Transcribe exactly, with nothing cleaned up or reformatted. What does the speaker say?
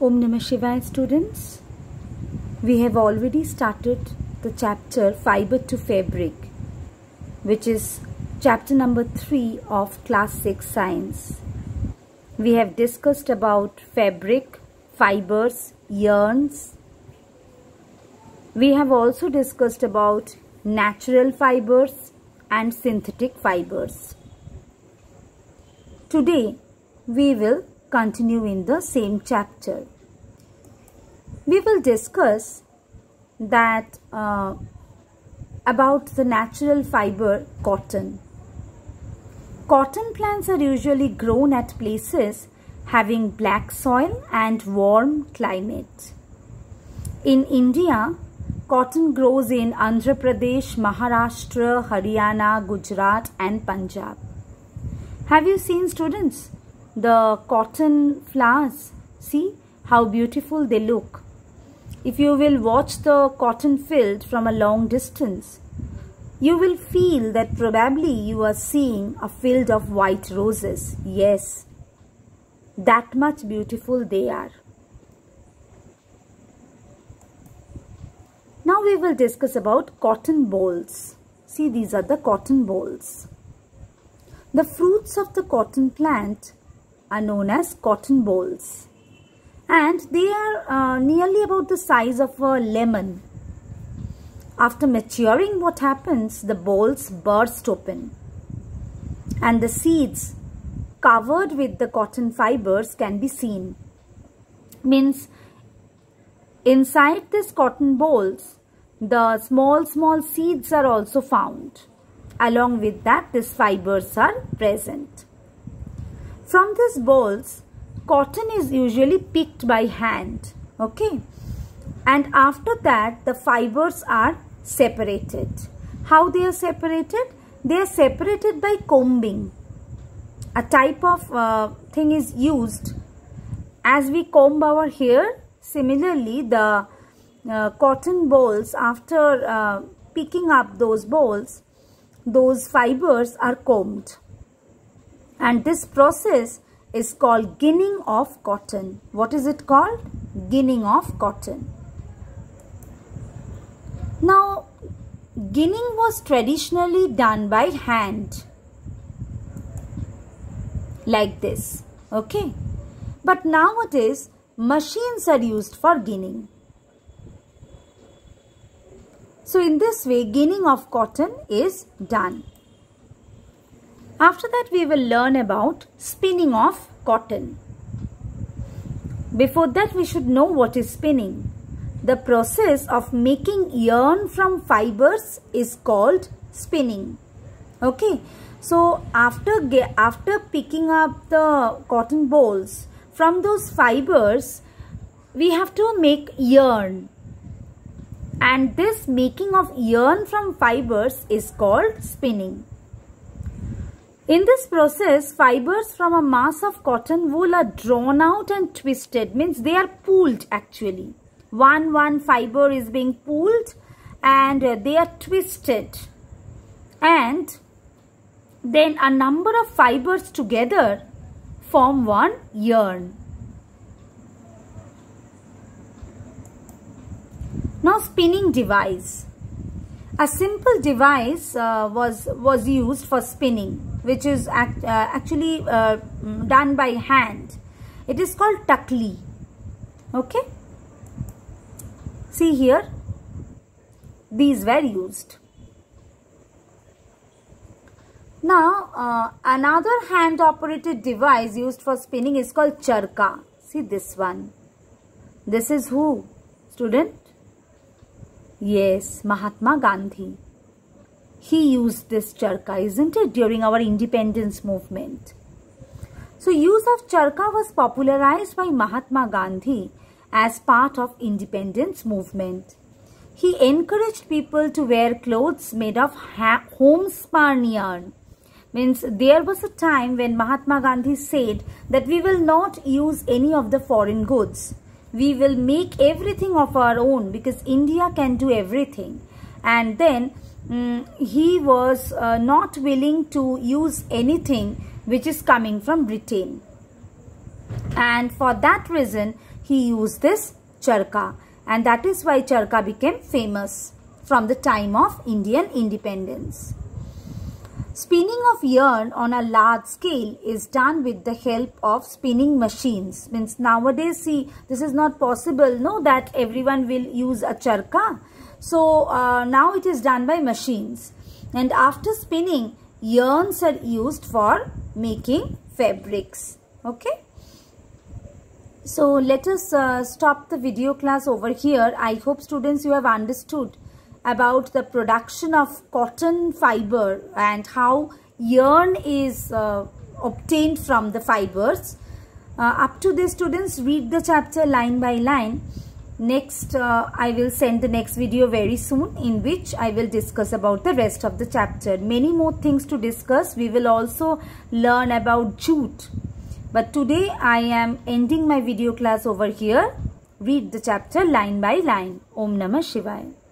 Om Namah Shivaya students. We have already started the chapter Fiber to Fabric, which is chapter number three of class six science. We have discussed about fabric, fibers, yarns. We have also discussed about natural fibers and synthetic fibers. Today we will continue in the same chapter. We will discuss that uh, about the natural fiber cotton. Cotton plants are usually grown at places having black soil and warm climate. In India, cotton grows in Andhra Pradesh, Maharashtra, Haryana, Gujarat and Punjab. Have you seen, students, the cotton flowers? See how beautiful they look. If you will watch the cotton field from a long distance, you will feel that probably you are seeing a field of white roses. Yes, that much beautiful they are. Now we will discuss about cotton bolls. See, these are the cotton bolls. The fruits of the cotton plant are known as cotton bolls, and they are uh, nearly about the size of a lemon. After maturing, what happens? The bolls burst open and the seeds covered with the cotton fibers can be seen. Means inside this cotton bolls, the small small seeds are also found. Along with that, these fibers are present. From these bolls, cotton is usually picked by hand. Okay. And after that, the fibers are separated. How they are separated? They are separated by combing. A type of uh, thing is used. As we comb our hair, similarly, the uh, cotton bolls, after uh, picking up those bolls, those fibers are combed. And this process is called ginning of cotton. What is it called? Ginning of cotton. Now, ginning was traditionally done by hand, like this, okay? But nowadays, machines are used for ginning. So, in this way, ginning of cotton is done. After that, we will learn about spinning of cotton. Before that, we should know what is spinning. The process of making yarn from fibers is called spinning. Okay. So, after, after picking up the cotton bolls, from those fibers, we have to make yarn. And this making of yarn from fibers is called spinning. In this process, fibers from a mass of cotton wool are drawn out and twisted. Means they are pulled actually. One, one fiber is being pulled and they are twisted. And then a number of fibers together form one yarn. Now, spinning device. A simple device uh, was, was used for spinning, which is act, uh, actually uh, done by hand. It is called takli. Okay. See here, these were used. Now, uh, another hand operated device used for spinning is called charka. See this one. This is who? Student? Yes, Mahatma Gandhi. He used this charka, isn't it, during our independence movement. So, use of charka was popularized by Mahatma Gandhi as part of independence movement. He encouraged people to wear clothes made of homespun yarn. Means there was a time when Mahatma Gandhi said that we will not use any of the foreign goods. We will make everything of our own because India can do everything. And then um, he was uh, not willing to use anything which is coming from Britain. and for that reason he used this charkha, and that is why charkha became famous from the time of Indian independence. Spinning of yarn on a large scale is done with the help of spinning machines. Means nowadays, see, this is not possible, no, that everyone will use a charkha. So uh, now it is done by machines, and after spinning, yarns are used for making fabrics. Okay. So let us uh, stop the video class over here. I hope students you have understood about the production of cotton fiber and how yarn is uh, obtained from the fibers. Uh, up to this, students, read the chapter line by line. Next, uh, I will send the next video very soon, in which I will discuss about the rest of the chapter. Many more things to discuss. We will also learn about jute. But today I am ending my video class over here. Read the chapter line by line. Om Namah Shivaya.